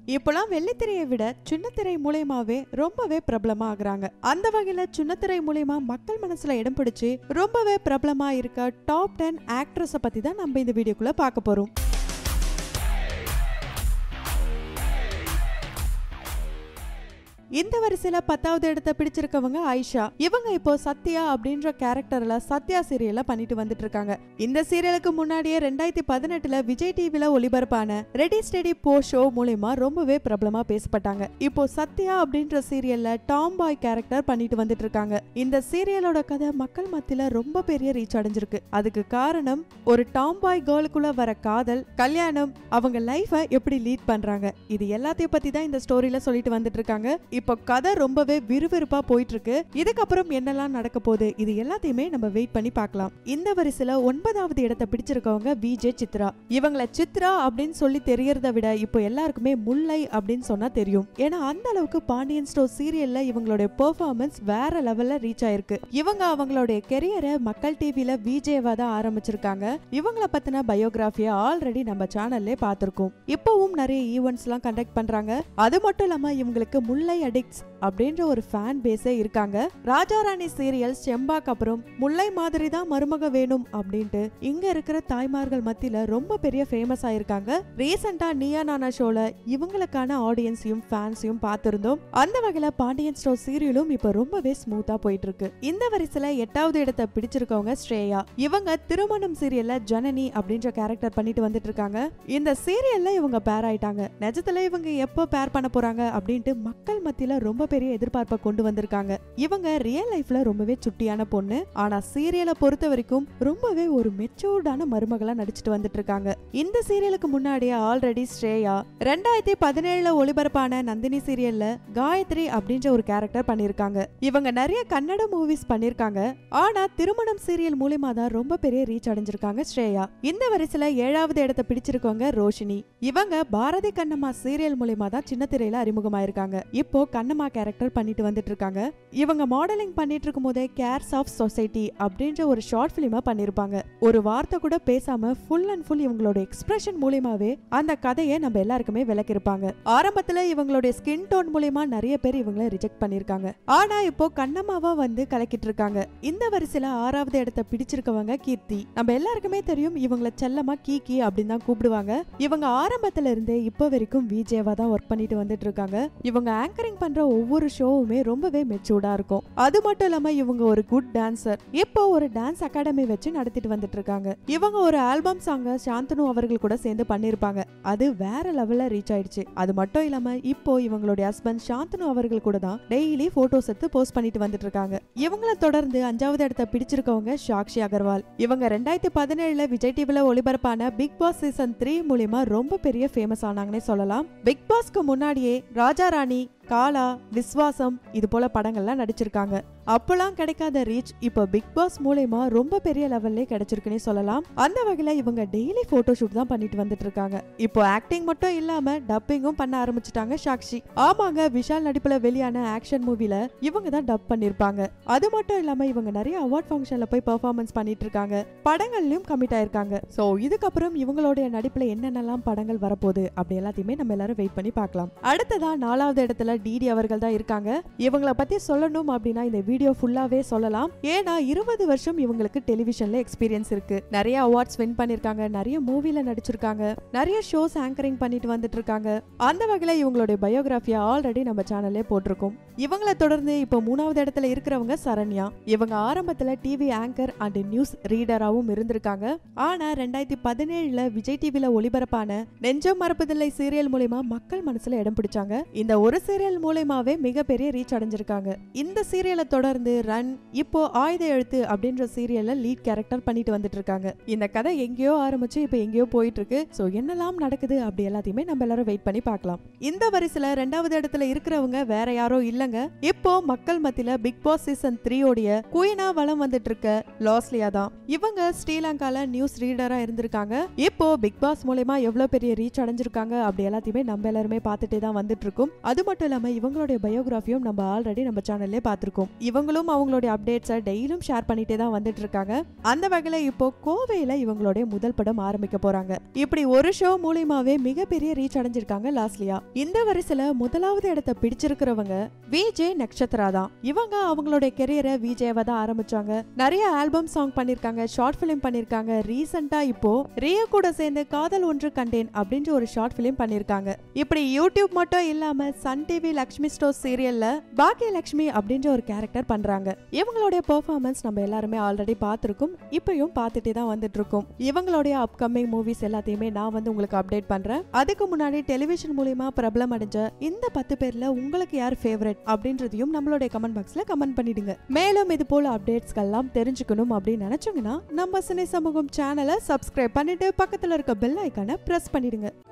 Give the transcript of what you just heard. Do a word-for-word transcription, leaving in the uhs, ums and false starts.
இப்போலாம் வெள்ளித்திரையை விட சின்னத்திரை மூலமாவே ரொம்பவே பிரபலமா ஆகுறாங்க. அந்த வகையில சின்னத்திரை மூலமா மக்கள் மனசுல இடம் பிடிச்சு ரொம்பவே பிரபலமா இருக்க டாப் டென் ஆக்ட்ரஸ் பத்தி தான் நம்ம இந்த வீடியோக்குள்ள பார்க்க போறோம். இந்த வரிசையில பத்தாவது இடத்தை பிடிச்சிருக்கவங்க ஆயிஷா. இவங்க இப்போ சத்யா அப்படின்ற கேரக்டர்ல சத்யா சீரியல்ல பண்ணிட்டு வந்துட்டு இருக்காங்க. இந்த சீரியலுக்கு முன்னாடியே ரெண்டாயிரத்தி பதினெட்டுல விஜய் டிவில ஒளிபரப்பான ரெடி ஸ்டெடி போ ஷோ மூலமா ரொம்பவே பிரபலமா பேசப்பட்டாங்க. இப்போ சத்யா அப்படின்ற சீரியல்ல டாம் பாய் கேரக்டர் பண்ணிட்டு வந்துட்டு இருக்காங்க. இந்த சீரியலோட கதை மக்கள் மத்தியில ரொம்ப பெரிய ரீச் அடைஞ்சிருக்கு. அதுக்கு காரணம் ஒரு டாம் பாய் கேர்ளுக்குள்ள வர காதல், கல்யாணம், அவங்க லைஃப எப்படி லீட் பண்றாங்க, இது எல்லாத்தையும் பத்தி தான் இந்த ஸ்டோரியில சொல்லிட்டு வந்துட்டு இருக்காங்க. இப்போ கதை ரொம்பவே விறுவிறுப்பா போயிட்டு இருக்கு. இதுக்கப்புறம் என்னெல்லாம் நடக்க போகுது இது எல்லாத்தையுமே நம்ம வெயிட் பண்ணி பார்க்கலாம். இந்த வரிசையில ஒன்பதாவது இடத்தை பிடிச்சிருக்கவங்க விஜே சித்ரா. இவங்கள சித்ரா அப்படின்னு சொல்லி தெரியறத விட இப்போ எல்லாருக்குமே முல்லை அப்படின்னு சொன்னா தெரியும். ஏன்னா அந்த அளவுக்கு பாண்டியன் ஸ்டோர் சீரியல்ல இவங்களுடைய பெர்ஃபார்மன்ஸ் வேற லெவல்ல ரீச் ஆயிருக்கு. இவங்க அவங்களுடைய கெரியரை மக்கள் டிவில விஜேவா தான் ஆரம்பிச்சிருக்காங்க. இவங்கள பத்தின பயோகிராஃபியை ஆல்ரெடி நம்ம சேனல்லே பார்த்திருக்கோம். இப்பவும் நிறைய ஈவெண்ட்ஸ் எல்லாம் கண்டக்ட் பண்றாங்க. அது மட்டும் இல்லாம இவங்களுக்கு முல்லை அடிக்ட்ஸ் அப்படின்ற ஒரு ஃபேன் பேஸே இருக்காங்க. ராஜாராணி சீரியல் செம்பாக்கு அப்புறம் முல்லை மாதிரி தான் மருமக வேணும் அப்படின்ட்டு இங்க இருக்கிற தாய்மார்கள் மத்தியில ரொம்ப பெரிய ஃபேமஸ் ஆயிருக்காங்க. ரீசெண்டா நீயா நானா ஷோல இவங்களுக்கான ஆடியன்ஸையும் ஃபேன்ஸையும் பார்த்திருந்தோம். அந்த வகையில பாண்டியன் ஸ்டோர் சீரியலும் இப்ப ரொம்பவே ஸ்மூத்தா போயிட்டு இருக்கு. இந்த வரிசையில எட்டாவது இடத்தை பிடிச்சிருக்கவங்க ஸ்ரேயா. இவங்க திருமணம் சீரியல்ல ஜனனி அப்படின்ற கேரக்டர் பண்ணிட்டு வந்துட்டு இருக்காங்க. இந்த சீரியல்ல இவங்க பேர் ஆயிட்டாங்க. நிஜத்துல இவங்க எப்போ பேர் பண்ண போறாங்க அப்படின்ட்டு மக்கள் மத்தியில ரொம்ப பெரிய எதிர்பார்ப்பை கொண்டு வந்திருக்காங்க. இவங்க ரியல் லைஃப்ல ரொம்பவே சுட்டியான பொண்ணு. ஆனா சீரியலை பொறுத்த வரைக்கும் ரொம்பவே ஒரு மெச்சூர்டான மருமகளா நடிச்சிட்டு வந்துட்டு இருக்காங்க. இந்த சீரியலுக்கு முன்னாடியே ஆல்ரெடி ஸ்ரேயா ரெண்டாயிரத்தி பதினேழுல ஒளிபரப்பான நந்தினி சீரியல்ல காயத்ரி அப்படின்ற ஒரு கேரக்டர் பண்ணிருக்காங்க. இவங்க நிறைய கன்னட மூவிஸ் பண்ணிருக்காங்க. ஆனா திருமணம் சீரியல் மூலமா தான் ரொம்ப பெரிய ரீச் அடைஞ்சிருக்காங்க ஸ்ரேயா. இந்த வரிசையில ஏழாவது இடத்தை பிடிச்சிருக்கவங்க ரோஷினி. இவங்க பாரதி கண்ணம்மா சீரியல் மூலமா தான் சின்ன திரையில அறிமுகமாயிருக்காங்க. இப்போ கண்ணம்மா கேரக்டர் பண்ணிட்டு வந்துட்டு இருக்காங்க. இவங்க மாடலிங் பண்ணிட்டு இருக்கும் போதே கேர்ஸ் ஆஃப் சொசைட்டி அப்படின்ற ஒரு ஷார்ட் பிலிமா பண்ணிருப்பாங்க. ஒரு வார்த்தை கூட பேசாம ஃபுல் அண்ட் ஃபுல் இவங்களோட எக்ஸ்பிரஷன் மூலமாவே அந்த கதையை நம்ம எல்லாருக்குமே விளக்கிருப்பாங்க. ஆரம்பத்துல இவங்களுடைய ஸ்கின் டோன் மூலமா நிறைய பேர் இவங்களை ரிஜெக்ட் பண்ணிருக்காங்க. ஆனா இப்போ கண்ணம்மாவா வந்து கலக்கிட்டு இருக்காங்க. இந்த வரிசையில ஆறாவது இடத்தை பிடிச்சிருக்கவங்க கீர்த்தி. நம்ம எல்லாருக்குமே தெரியும் இவங்களை செல்லமா கீகி அப்படின்னு தான் கூப்பிடுவாங்க. இவங்க ஆரம்பத்துல இருந்தே இப்ப வரைக்கும் விஜேவா தான் ஒர்க் பண்ணிட்டு வந்துட்டு இருக்காங்க. இவங்க ஆங்கரிங் பண்ற ஒவ்வொரு ஷோவுமே ரொம்பவே மெச்சூர்டா இருக்கும். அது மட்டும் இல்லாம இவங்க ஒரு குட் டான்சர். இப்போ ஒரு டான்ஸ் அகாடமி வச்சு நடத்திட்டு வந்துட்டு இருக்காங்க. இவங்க ஒரு ஆல்பம் சாங்க சாந்தனு அவர்கள் கூட சேர்ந்து பண்ணிருப்பாங்க. அது வேற லெவல்ல ரீச் ஆயிடுச்சு. அது மட்டும் இல்லாம இப்போ இவங்களுடைய ஹஸ்பண்ட் சாந்தனு அவர்கள் கூட தான் டெய்லி போட்டோஸ் எடுத்து போஸ்ட் பண்ணிட்டு வந்துட்டு இருக்காங்க. இவங்கள தொடர்ந்து அஞ்சாவது இடத்தை பிடிச்சிருக்கவங்க சாக்ஷி அகர்வால். இவங்க ரெண்டாயிரத்தி பதினேழுல விஜய் டிவில ஒளிபரப்பான பிக் பாஸ் சீசன் த்ரீ மூலமா ரொம்ப பெரிய ஃபேமஸ் ஆனாங்கன்னே சொல்லலாம். பிக் பாஸ்க்கு முன்னாடியே ராஜாராணி, காலா, விஸ்வாசம் இது போல படங்கள்லாம் நடிச்சிருக்காங்க. அப்பெல்லாம் கிடைக்காத ரீச் இப்போ பிக் பாஸ் மூலமா ரொம்ப பெரிய லெவல்லே கிடைச்சிருக்குன்னே சொல்லலாம். அந்த வகையில இவங்க டெய்லி போட்டோ ஷூட் தான் பண்ணிட்டு வந்துட்டு இருக்காங்க. இப்போ ஆக்டிங் மட்டும் இல்லாம டப்பிங்கும் பண்ண ஆரம்பிச்சிட்டாங்க சாக்ஷி. ஆமாங்க, விஷால் நடிப்புல வெளியான ஆக்ஷன் மூவில இவங்க தான் டப் பண்ணிருப்பாங்க. அது மட்டும் இல்லாம இவங்க நிறைய அவார்ட் ஃபங்க்ஷன்ல போய் பெர்ஃபார்மன்ஸ் பண்ணிட்டு இருக்காங்க. படங்கள்லயும் கமிட் ஆயிருக்காங்க. சோ இதுக்கப்புறம் இவங்களுடைய நடிப்புல என்னென்னலாம் படங்கள் வரப்போகுது அப்படி எல்லாத்தையுமே நம்ம எல்லாரும் வெயிட் பண்ணி பார்க்கலாம். அடுத்ததா நாலாவது இடத்துல டிடி அவர்கள் தான் இருக்காங்க. இவங்கள பத்தி சொல்லணும் அப்படின்னா இந்த வீடியோ ஃபுல்லாவே சொல்லலாம். ஏன்னா இருபது வருஷம் இவங்களுக்கு டெலிவிஷன்ல எக்ஸ்பீரியன்ஸ் இருக்கு. நிறைய அவார்ட்ஸ் வின் பண்ணிருக்காங்க. நிறைய மூவில நடிச்சிருக்காங்க. நிறைய ஷோஸ் ஆங்கரிங் பண்ணிட்டு வந்துட்டு இருக்காங்க. அந்த வகையில இவங்களுடைய பயோகிராஃபியை ஆல்ரெடி நம்ம சேனல்லே போட்டிருக்கோம். இவங்கள தொடர்ந்து இப்போ மூணாவது இடத்துல இருக்கிறவங்க சரண்யா. இவங்க ஆரம்பத்துல டிவி ஆங்கர் அண்ட் நியூஸ் ரீடராகவும் இருந்திருக்காங்க. ஆனா ரெண்டாயிரத்தி பதினேழுல விஜய் டிவில ஒளிபரப்பான நெஞ்சம் மறப்பதில்லை சீரியல் மூலமா மக்கள் மனசுல இடம் பிடிச்சாங்க. இந்த ஒரு சீரியல் மூலமாவே மிகப்பெரிய ரீச் அடைஞ்சிருக்காங்க. இந்த சீரியலை தொடர்ந்து ரன், இப்போ ஆயுத எழுத்து அப்படின்ற சீரியல்ல லீட் கேரக்டர் பண்ணிட்டு வந்துட்டு இருக்காங்க. இந்த கதை எங்கேயோ ஆரம்பிச்சு இப்போ எங்கேயோ போயிட்டு இருக்கு. சோ என்னெல்லாம் நடக்குது அப்படி எல்லாத்தையுமே நம்ம எல்லாரும் வெயிட் பண்ணி பார்க்கலாம். இந்த வரிசையில ரெண்டாவது இடத்துல இருக்கிறவங்க வேற யாரோ இல்லங்க. இப்போ மக்கள் மத்தியில பிக் பாஸ் சீசன் த்ரீ ஓடிய குயினா வலம் வந்துட்டு இருக்க லாஸ்லியா தான். இவங்க ஸ்ரீலங்கால நியூஸ் ரீடரா இருந்திருக்காங்க. இப்போ பிக் பாஸ் மூலமா எவ்வளவு பெரிய ரீச் அடைஞ்சிருக்காங்க அப்படி எல்லாத்தையுமே நம்ம எல்லாருமே பார்த்துட்டே தான் வந்துட்டு இருக்கோம். அது மட்டும் இல்லாம இவங்களுடைய பயோகிராஃபியும் நம்ம ஆல்ரெடி நம்ம சேனல்லே பார்த்திருக்கோம். இவங்களும் அவங்களுடைய அப்டேட்ஸை டெய்லியும் ஷேர் பண்ணிட்டே தான் வந்துட்டு இருக்காங்க. அந்த வகையில இப்போ கோவையில இவங்களுடைய முதல் படம் ஆரம்பிக்க போறாங்க. இப்படி ஒரு ஷோ மூலியமாவே மிகப்பெரிய ரீச் அடைஞ்சிருக்காங்க லாஸ்லியா. இந்த வரிசையில முதலாவது இடத்தை பிடிச்சிருக்கிறவங்க விஜய் நட்சத்திரா தான். இவங்க அவங்களுடைய கெரியரை விஜயவா தான் ஆரம்பிச்சாங்க. நிறைய ஆல்பம் சாங் பண்ணிருக்காங்க, ஷார்ட் பிலிம் பண்ணிருக்காங்க. ரீசெண்டா இப்போ ரியா கூட சேர்ந்து காதல் ஒன்று கண்டேன் அப்படின்ற ஒரு ஷார்ட் பிலிம் பண்ணிருக்காங்க. இப்படி யூடியூப் மட்டும் இல்லாம சன் டிவி லக்ஷ்மி ஸ்டோர் சீரியல்ல பாக்கிய லட்சுமி அப்படின்ற ஒரு கேரக்டர் பண்றாங்க. இவங்களுடைய பெர்ஃபார்மன்ஸ் நம்ம எல்லாருமே ஆல்ரெடி பார்த்திருக்கோம், இப்பயும் பார்த்துட்டே தான் வந்துட்டு இருக்கோம். இவங்களுடைய அப்கமிங் மூவிஸ் எல்லாத்தையுமே நான் வந்து உங்களுக்கு அப்டேட் பண்றேன். அதுக்கு முன்னாடி டெலிவிஷன் மூலியமா பிரபலம் அடைஞ்ச இந்த பத்து பேர்ல உங்களுக்கு யார் ஃபேவரட் அப்படின்றதையும் நம்மளுடைய கமெண்ட் பாக்ஸ்ல கமெண்ட் பண்ணிடுங்க. மேலும் இது போல அப்டேட்ஸ்கள் எல்லாம் தெரிஞ்சுக்கணும் அப்படின்னு நினைச்சீங்கன்னா நம்ம சினி சமூகம் சேனலை சப்ஸ்கிரைப் பண்ணிட்டு பக்கத்துல இருக்க பெல் ஐகானை பிரஸ் பண்ணிடுங்க.